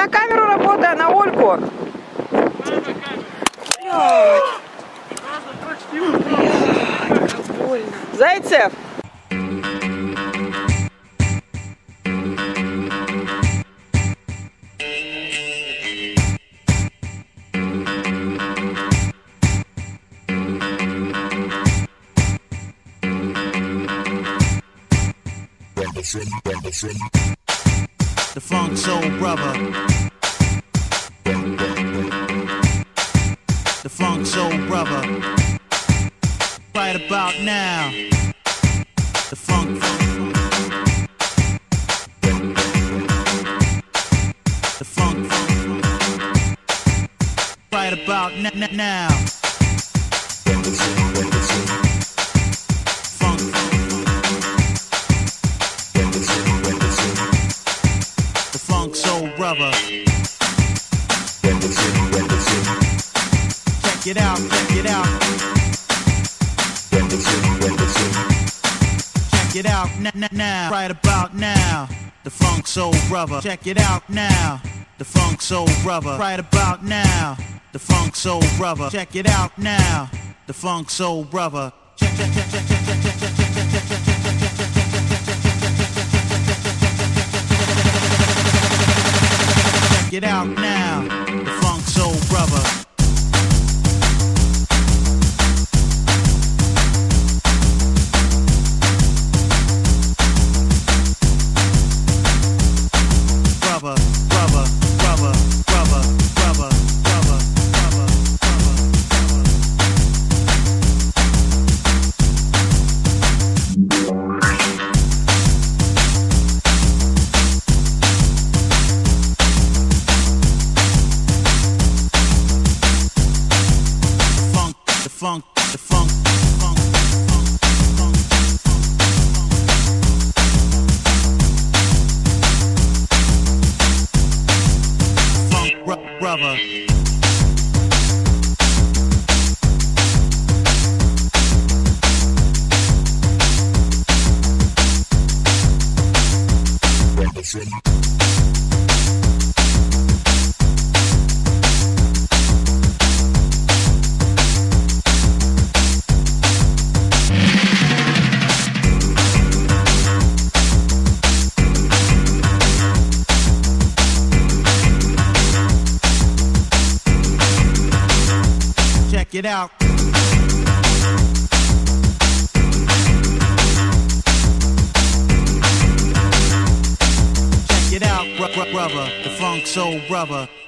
на камеру работай, а на Ольку. Блядь, как больно. Зайцев. The Funk Soul Brother. The Funk Soul Brother. Right about now. The Funk. The Funk. Right about now. Funk Soul Brother. Check it out, check it out. Check it out now, right about now. The Funk Soul Brother. Check it out now. The Funk Soul Brother. Right about now. The Funk Soul Brother. Check it out now. The Funk Soul Brother. Check it out now, the Funk Soul Brother. Brother, brother, brother, brother, brother, brother, brother, the funk, the funk, funk, funk, funk, funk, brother. Check it out. Check it out, brother, the Funk Soul Brother.